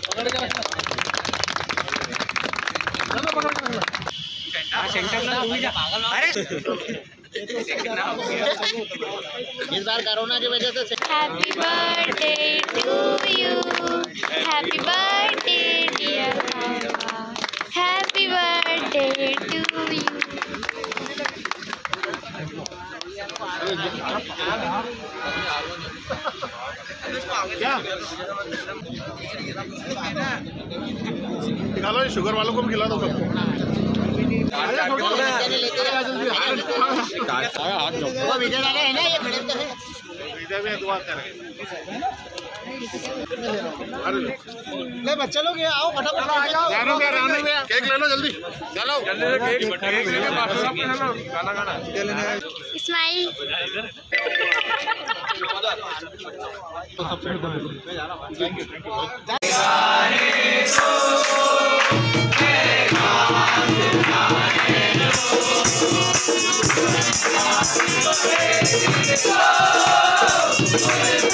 इस बार कोरोना की वजह से happy birthday to you, happy birthday dear papa, happy birthday to you. निकालो, ये शुगर वालों को भी खिला दो सबको। ले बच्चे लोग, ये आओ फटाफट केक ले लो जल्दी, चलो स्माइल। Oh,